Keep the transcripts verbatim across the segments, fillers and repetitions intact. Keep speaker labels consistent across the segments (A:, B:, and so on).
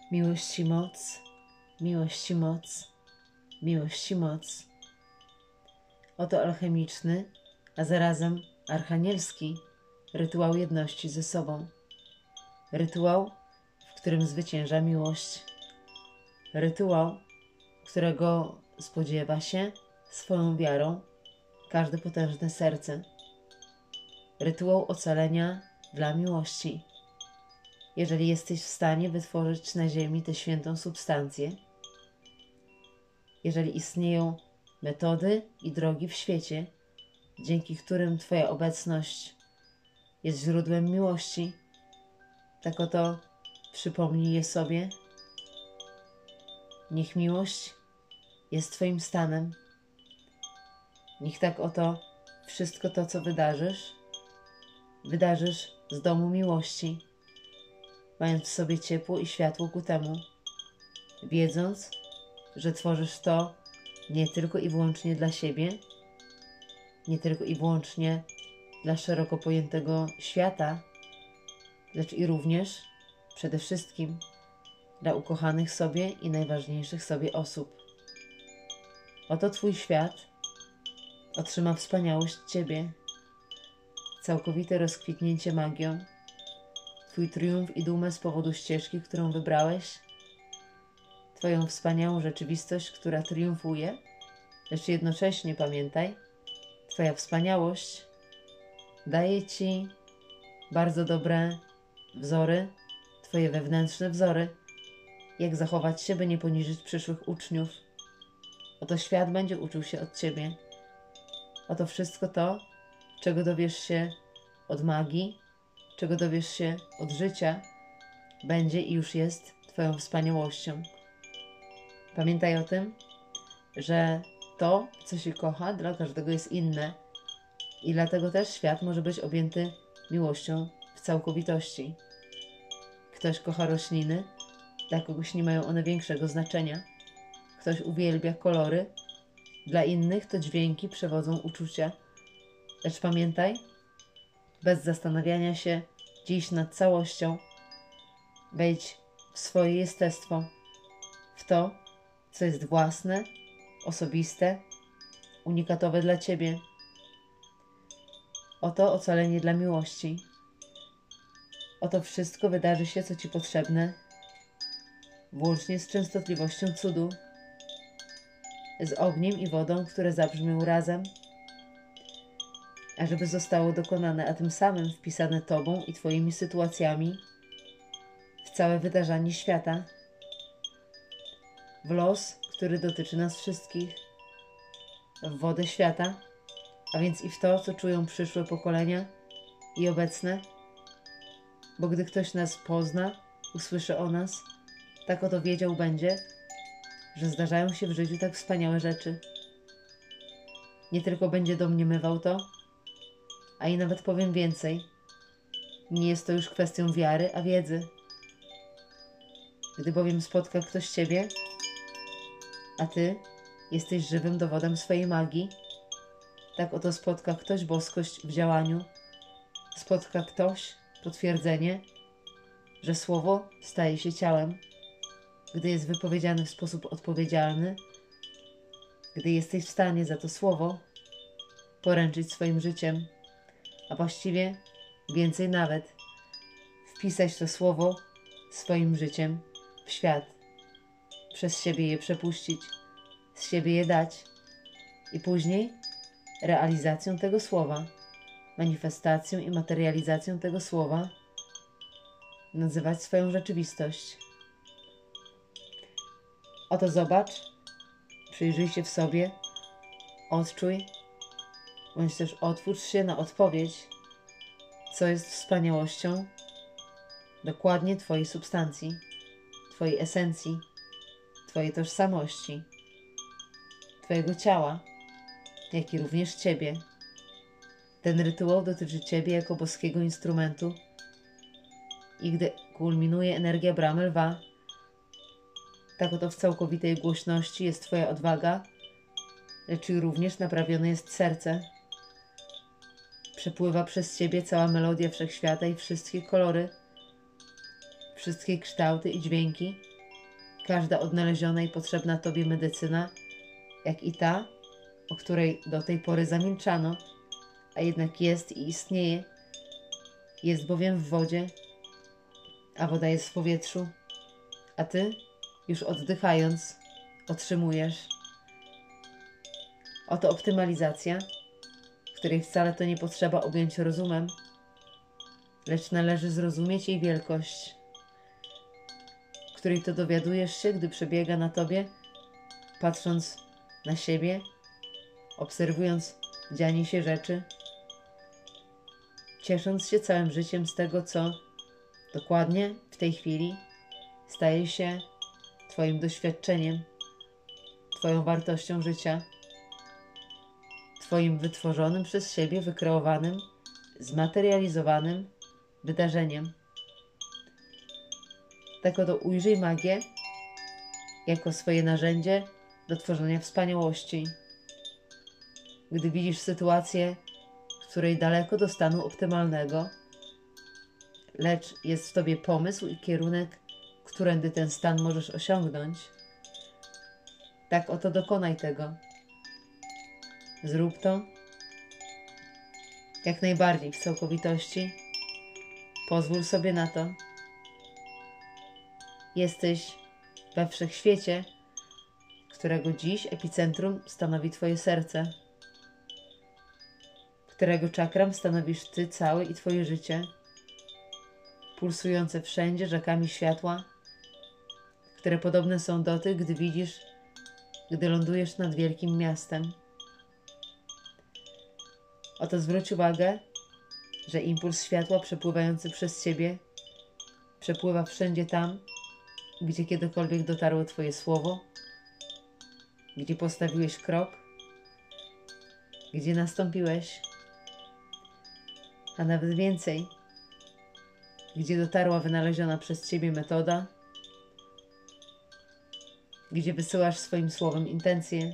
A: Miłości moc, miłości moc, miłości moc. Oto alchemiczny, a zarazem archanielski rytuał jedności ze sobą. Rytuał, w którym zwycięża miłość. Rytuał, którego spodziewa się swoją wiarą każde potężne serce. Rytuał ocalenia dla miłości. Jeżeli jesteś w stanie wytworzyć na ziemi tę świętą substancję, jeżeli istnieją metody i drogi w świecie, dzięki którym Twoja obecność jest źródłem miłości, tak oto przypomnij je sobie. Niech miłość jest Twoim stanem. Niech tak oto wszystko to, co wydarzysz, wydarzysz z domu miłości, mając w sobie ciepło i światło ku temu, wiedząc, że tworzysz to nie tylko i wyłącznie dla siebie, nie tylko i wyłącznie dla szeroko pojętego świata, lecz i również przede wszystkim dla ukochanych sobie i najważniejszych sobie osób. Oto Twój świat otrzyma wspaniałość Ciebie, całkowite rozkwitnięcie magią, Twój triumf i dumę z powodu ścieżki, którą wybrałeś, Twoją wspaniałą rzeczywistość, która triumfuje, lecz jednocześnie pamiętaj, Twoja wspaniałość daje Ci bardzo dobre wzory, Twoje wewnętrzne wzory, jak zachować się, by nie poniżyć przyszłych uczniów. Oto świat będzie uczył się od Ciebie. Oto wszystko to, czego dowiesz się od magii, czego dowiesz się od życia, będzie i już jest Twoją wspaniałością. Pamiętaj o tym, że to, co się kocha, dla każdego jest inne i dlatego też świat może być objęty miłością w całkowitości. Ktoś kocha rośliny, dla kogoś nie mają one większego znaczenia. Ktoś uwielbia kolory, dla innych to dźwięki przewodzą uczucia. Lecz pamiętaj, bez zastanawiania się dziś nad całością, wejdź w swoje jestestwo, w to, co jest własne, osobiste, unikatowe dla Ciebie. Oto ocalenie dla miłości. Oto wszystko wydarzy się, co Ci potrzebne, włącznie z częstotliwością cudu, z ogniem i wodą, które zabrzmią razem, ażeby zostało dokonane, a tym samym wpisane Tobą i Twoimi sytuacjami w całe wydarzenie świata, w los, który dotyczy nas wszystkich, w wodę świata, a więc i w to, co czują przyszłe pokolenia i obecne, bo gdy ktoś nas pozna, usłyszy o nas, tak oto wiedział będzie, że zdarzają się w życiu tak wspaniałe rzeczy. Nie tylko będzie domniemywał to, a i nawet powiem więcej. Nie jest to już kwestią wiary, a wiedzy. Gdy bowiem spotka ktoś Ciebie, a Ty jesteś żywym dowodem swojej magii, tak oto spotka ktoś boskość w działaniu, spotka ktoś potwierdzenie, że słowo staje się ciałem, gdy jest wypowiedziane w sposób odpowiedzialny, gdy jesteś w stanie za to słowo poręczyć swoim życiem, a właściwie więcej nawet, wpisać to słowo swoim życiem w świat, przez siebie je przepuścić, z siebie je dać i później realizacją tego słowa, manifestacją i materializacją tego słowa nazywać swoją rzeczywistość. Oto zobacz, przyjrzyj się w sobie, odczuj, bądź też otwórz się na odpowiedź, co jest wspaniałością dokładnie Twojej substancji, Twojej esencji, Twojej tożsamości, Twojego ciała, jak i również Ciebie. Ten rytuał dotyczy Ciebie jako boskiego instrumentu i gdy kulminuje energia bramy lwa, tak oto w całkowitej głośności jest Twoja odwaga, lecz i również naprawione jest serce. Przepływa przez Ciebie cała melodia wszechświata i wszystkie kolory, wszystkie kształty i dźwięki, każda odnaleziona i potrzebna Tobie medycyna, jak i ta, o której do tej pory zamilczano, a jednak jest i istnieje, jest bowiem w wodzie, a woda jest w powietrzu, a Ty, już oddychając, otrzymujesz. Oto optymalizacja, której wcale to nie potrzeba objąć rozumem, lecz należy zrozumieć jej wielkość, której to dowiadujesz się, gdy przebiega na Tobie, patrząc na siebie, obserwując dzianie się rzeczy, ciesząc się całym życiem z tego, co dokładnie w tej chwili staje się Twoim doświadczeniem, Twoją wartością życia, Twoim wytworzonym przez siebie, wykreowanym, zmaterializowanym wydarzeniem. Tak oto ujrzyj magię jako swoje narzędzie do tworzenia wspaniałości. Gdy widzisz sytuację, w której daleko do stanu optymalnego, lecz jest w Tobie pomysł i kierunek, którędy ten stan możesz osiągnąć, tak oto dokonaj tego. Zrób to jak najbardziej w całkowitości. Pozwól sobie na to. Jesteś we wszechświecie, którego dziś epicentrum stanowi Twoje serce, którego czakram stanowisz Ty cały i Twoje życie, pulsujące wszędzie rzekami światła, które podobne są do tych, gdy widzisz, gdy lądujesz nad wielkim miastem. Oto zwróć uwagę, że impuls światła przepływający przez Ciebie przepływa wszędzie tam, gdzie kiedykolwiek dotarło Twoje słowo, gdzie postawiłeś krok, gdzie nastąpiłeś, a nawet więcej, gdzie dotarła wynaleziona przez Ciebie metoda, gdzie wysyłasz swoim słowem intencje,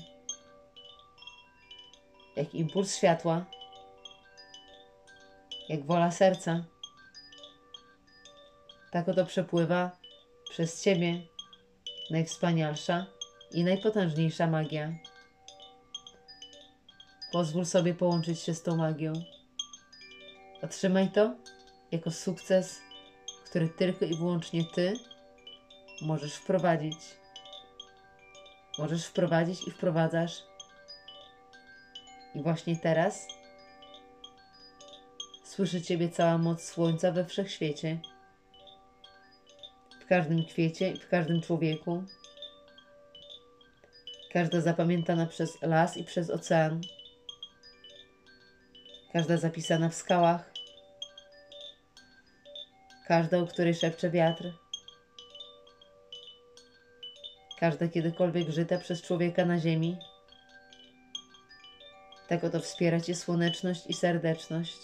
A: jak impuls światła, jak wola serca. Tak oto przepływa przez Ciebie najwspanialsza i najpotężniejsza magia. Pozwól sobie połączyć się z tą magią. Otrzymaj to jako sukces, który tylko i wyłącznie Ty możesz wprowadzić. Możesz wprowadzić i wprowadzasz. I właśnie teraz słyszy Ciebie cała moc Słońca we wszechświecie. W każdym kwiecie i w każdym człowieku. Każda zapamiętana przez las i przez ocean. Każda zapisana w skałach. Każda, o której szepcze wiatr. Każda kiedykolwiek żyta przez człowieka na ziemi. Tak oto wspiera Cię słoneczność i serdeczność.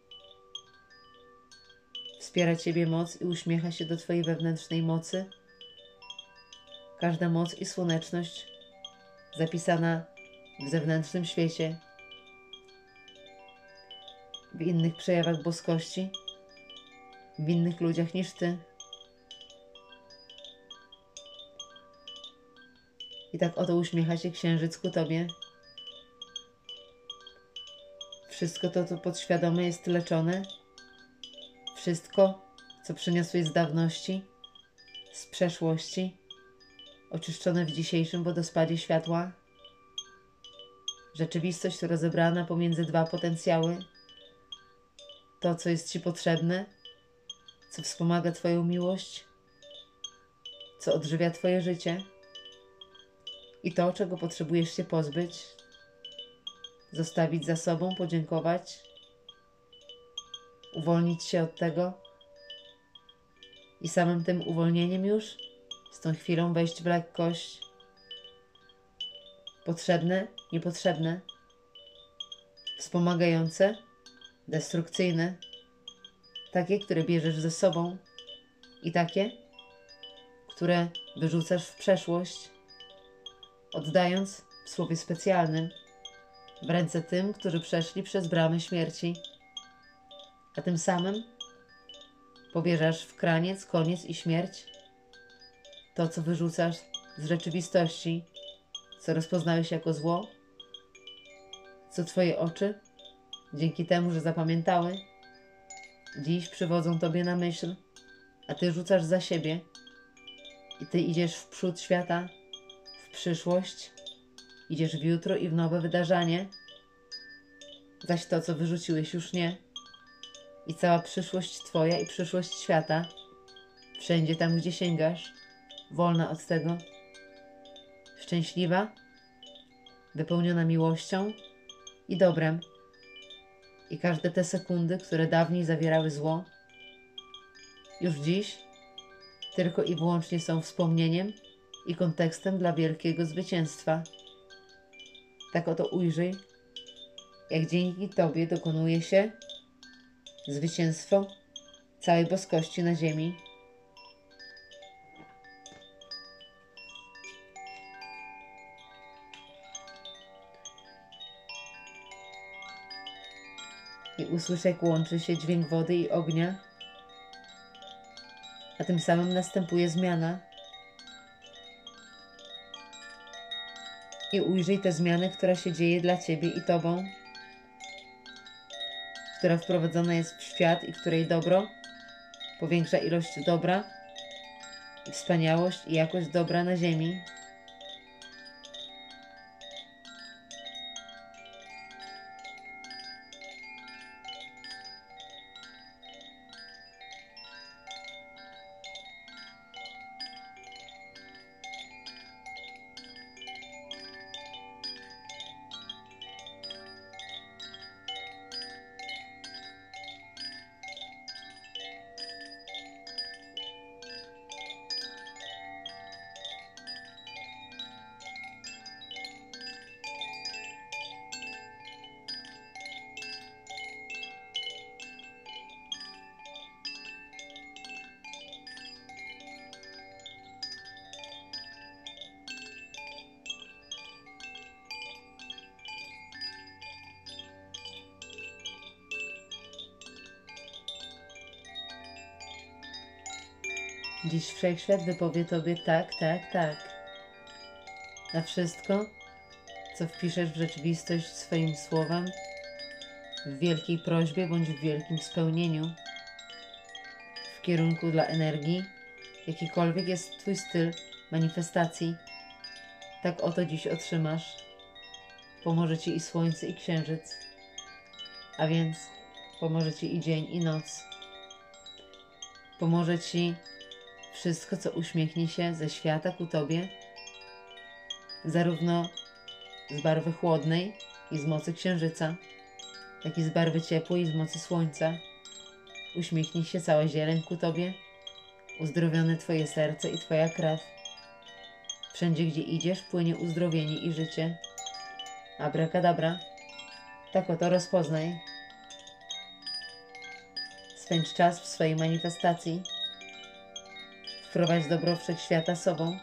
A: Wspiera Ciebie moc i uśmiecha się do Twojej wewnętrznej mocy. Każda moc i słoneczność zapisana w zewnętrznym świecie, w innych przejawach boskości, w innych ludziach niż Ty. I tak oto uśmiecha się księżyc ku Tobie. Wszystko to, co podświadome, jest leczone. Wszystko, co przyniosłeś z dawności, z przeszłości, oczyszczone w dzisiejszym wodospadzie światła. Rzeczywistość rozebrana pomiędzy dwa potencjały. To, co jest Ci potrzebne, co wspomaga Twoją miłość, co odżywia Twoje życie i to, czego potrzebujesz się pozbyć, zostawić za sobą, podziękować, uwolnić się od tego i samym tym uwolnieniem już z tą chwilą wejść w lekkość. Potrzebne, niepotrzebne, wspomagające, destrukcyjne, takie, które bierzesz ze sobą i takie, które wyrzucasz w przeszłość, oddając w słowie specjalnym w ręce tym, którzy przeszli przez bramy śmierci, a tym samym powierzasz w kraniec, koniec i śmierć to, co wyrzucasz z rzeczywistości, co rozpoznałeś jako zło, co twoje oczy, dzięki temu, że zapamiętały, dziś przywodzą tobie na myśl, a ty rzucasz za siebie i ty idziesz w przód świata, w przyszłość, idziesz w jutro i w nowe wydarzenie, zaś to, co wyrzuciłeś, już nie. I cała przyszłość twoja i przyszłość świata, wszędzie tam, gdzie sięgasz, wolna od tego, szczęśliwa, wypełniona miłością i dobrem. I każde te sekundy, które dawniej zawierały zło, już dziś tylko i wyłącznie są wspomnieniem i kontekstem dla wielkiego zwycięstwa. Tak oto ujrzyj, jak dzięki Tobie dokonuje się zwycięstwo całej boskości na ziemi. I usłysz, jak łączy się dźwięk wody i ognia, a tym samym następuje zmiana. I ujrzyj tę zmianę, która się dzieje dla Ciebie i Tobą, która wprowadzona jest w świat i której dobro powiększa ilość dobra i wspaniałość i jakość dobra na ziemi. Dziś Wszechświat wypowie Tobie tak, tak, tak. Na wszystko, co wpiszesz w rzeczywistość swoim słowem, w wielkiej prośbie bądź w wielkim spełnieniu, w kierunku dla energii, jakikolwiek jest Twój styl manifestacji, tak oto dziś otrzymasz. Pomoże Ci i słońce, i księżyc, a więc pomoże Ci i dzień, i noc. Pomoże Ci wszystko, co uśmiechnie się ze świata ku Tobie, zarówno z barwy chłodnej i z mocy księżyca, jak i z barwy ciepłej i z mocy słońca. Uśmiechnie się cała zieleń ku Tobie, uzdrowione Twoje serce i Twoja krew. Wszędzie, gdzie idziesz, płynie uzdrowienie i życie. Abracadabra, tak oto rozpoznaj. Spędź czas w swojej manifestacji. Wprowadź dobro wszechświata sobą.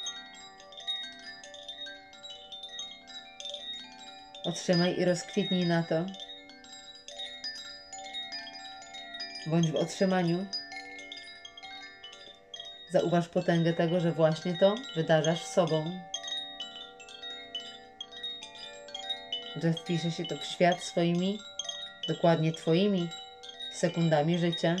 A: Otrzymaj i rozkwitnij na to. Bądź w otrzymaniu. Zauważ potęgę tego, że właśnie to wydarzasz sobą. Że wpisze się to w świat swoimi, dokładnie Twoimi sekundami życia.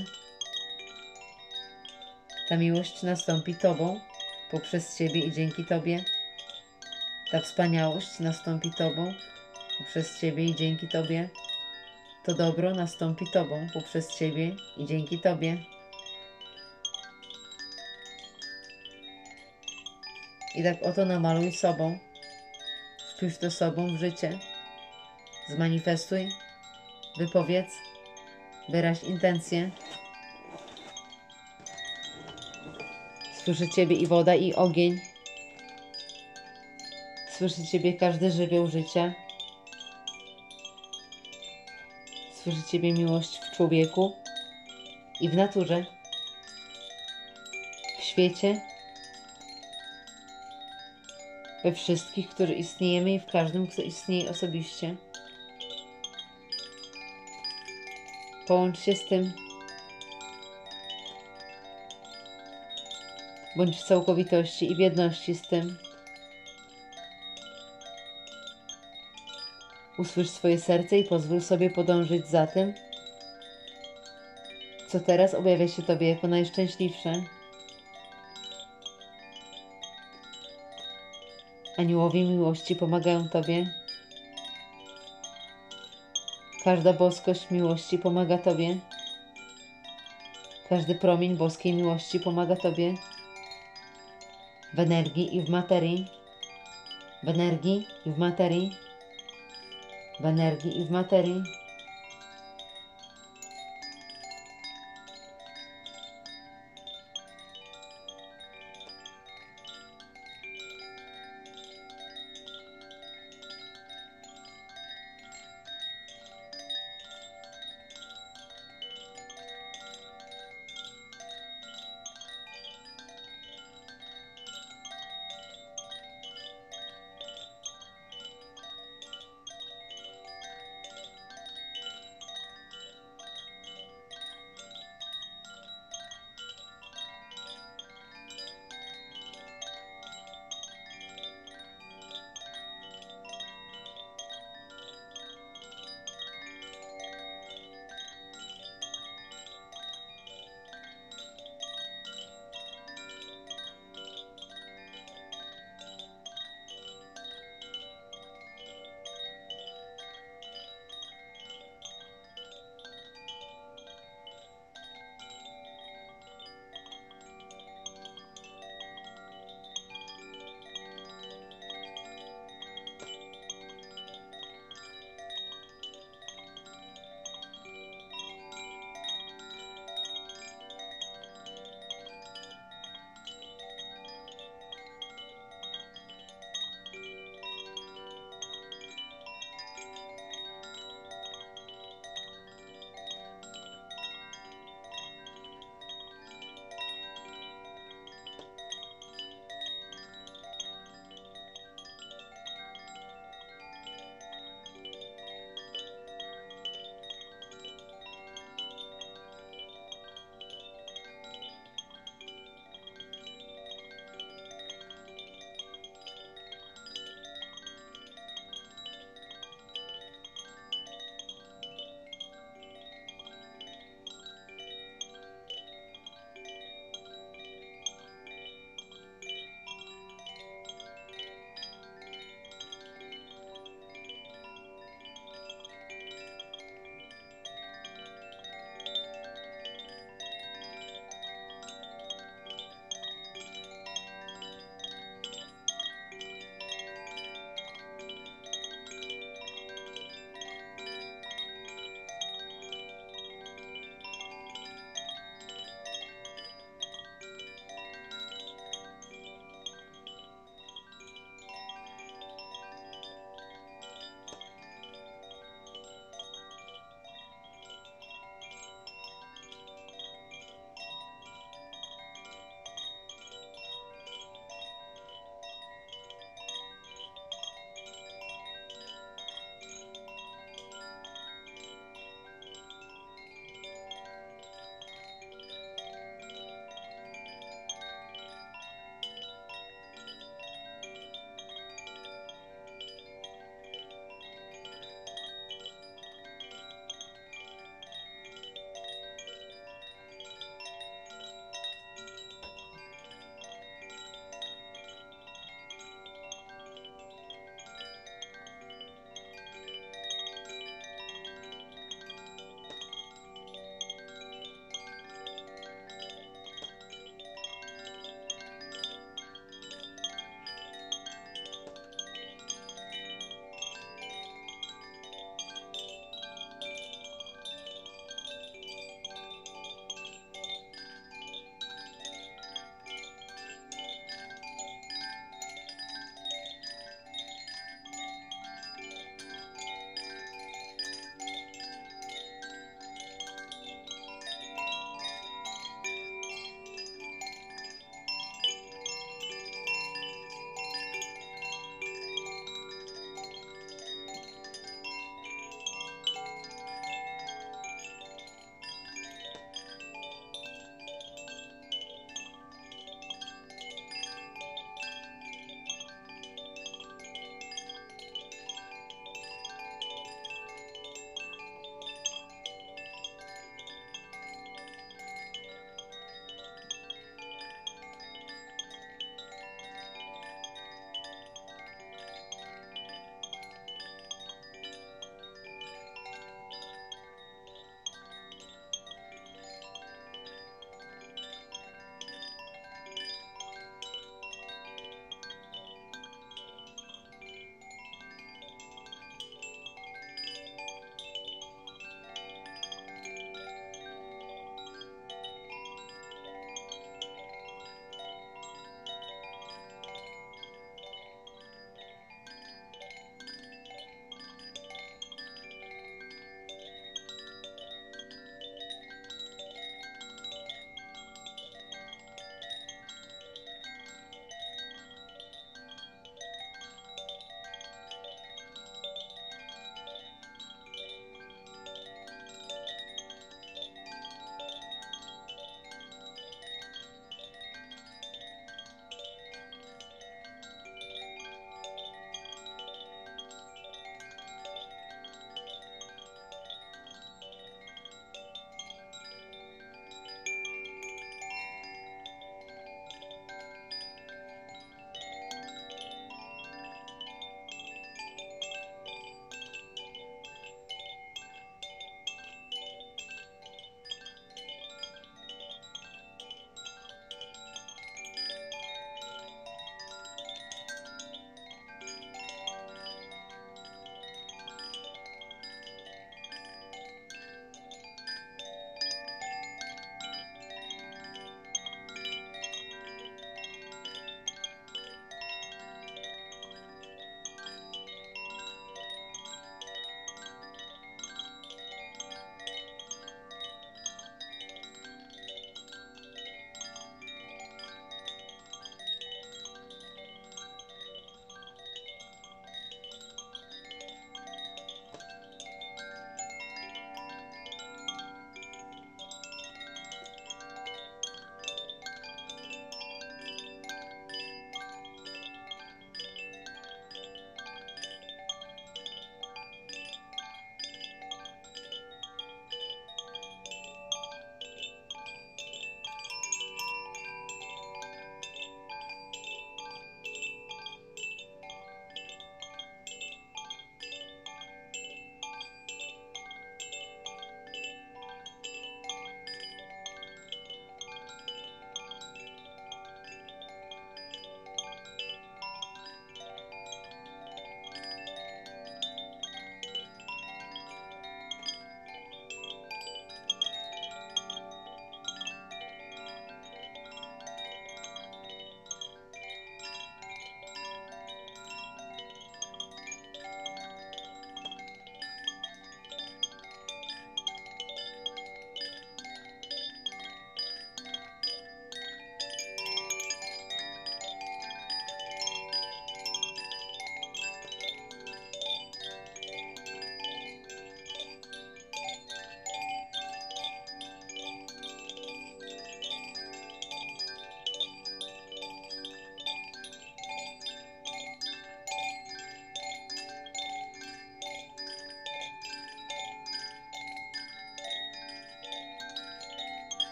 A: Ta miłość nastąpi Tobą, poprzez Ciebie i dzięki Tobie. Ta wspaniałość nastąpi Tobą, poprzez Ciebie i dzięki Tobie. To dobro nastąpi Tobą, poprzez Ciebie i dzięki Tobie. I tak oto namaluj sobą, wpisz to sobą w życie. Zmanifestuj, wypowiedz, wyraź intencje. Słyszy Ciebie i woda, i ogień. Słyszy Ciebie każdy żywioł życia. Słyszy Ciebie miłość w człowieku i w naturze, w świecie, we wszystkich, którzy istniejemy i w każdym, kto istnieje osobiście. Połącz się z tym. Bądź w całkowitości i w jedności z tym. Usłysz swoje serce i pozwól sobie podążyć za tym, co teraz objawia się Tobie jako najszczęśliwsze. Aniołowie miłości pomagają Tobie. Każda boskość miłości pomaga Tobie. Każdy promień boskiej miłości pomaga Tobie. W energii i w materii. W energii i w materii. W energii i w materii.